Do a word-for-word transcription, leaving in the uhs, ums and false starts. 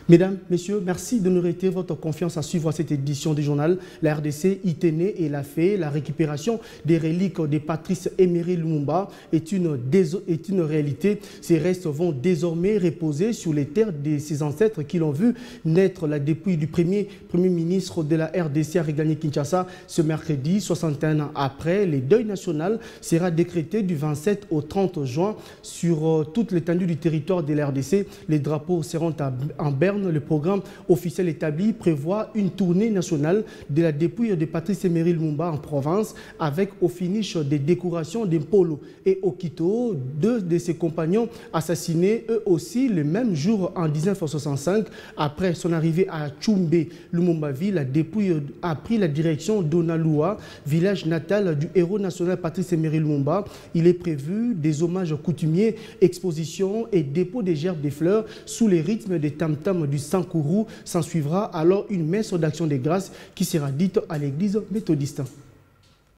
Mesdames, Messieurs, merci de nous réitérer votre confiance à suivre cette édition du journal. La R D C, Itené et la fait, la récupération des reliques de Patrice Emery Lumumba est une, est une réalité. Ces restes vont désormais reposer sur les terres de ses ancêtres qui l'ont vu naître la dépouille du premier Premier ministre de la R D C à regagner Kinshasa ce mercredi. soixante et un ans après, le deuil national sera décrété du vingt-sept au trente juin sur toute l'étendue du territoire de la R D C. Les drapeaux seront en Berne. Le programme officiel établi prévoit une tournée nationale de la dépouille de Patrice Emery Lumumba en province avec au finish des décorations d'Impolo et Okito, deux de ses compagnons assassinés eux aussi le même jour en mille neuf cent soixante-cinq. Après son arrivée à Tchumbe, Lumumbaville, la dépouille a pris la direction d'Onalua, village natal du héros national Patrice Emery Lumumba. Il est prévu des hommages coutumiers, expositions et dépôt des gerbes des fleurs sous les rythmes des tam-tams du Sankourou. S'en suivra alors une messe d'action des grâces qui sera dite à l'église méthodiste.